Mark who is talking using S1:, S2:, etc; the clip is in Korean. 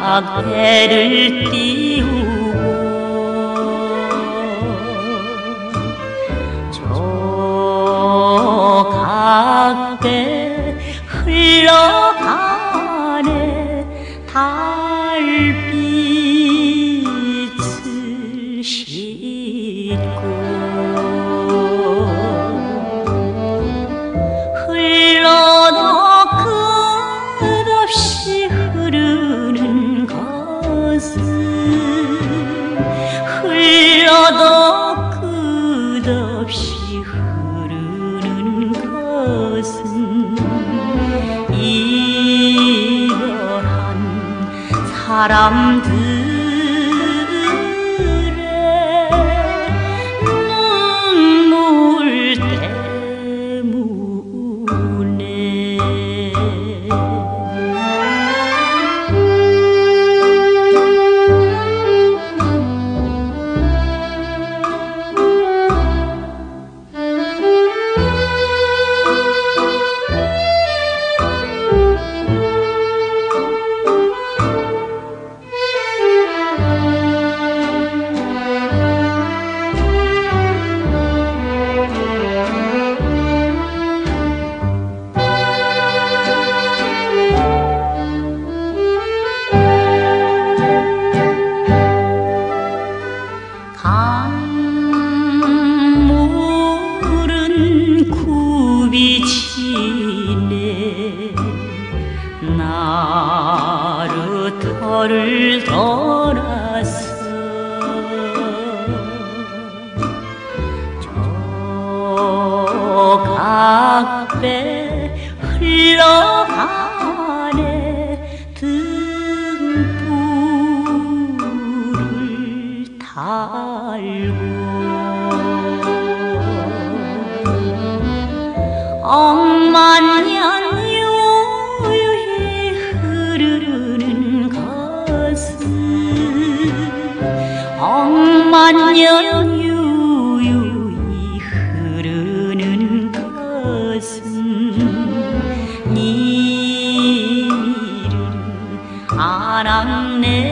S1: 해를 띄우고 저 각배 흘러가네 달빛을 싣고 흘러도 끝없이 흐르는 것은 흘러도 끝없이 흐르는 것은 이별한 사람들의 눈물 때문에 강물은 굽이치네 나루터를 떠나서 저 각배 흘러가네 등불을 달고 억만년 유유히 흐르는 것은 억만년 유유히 흐르는 것은 니를 안악네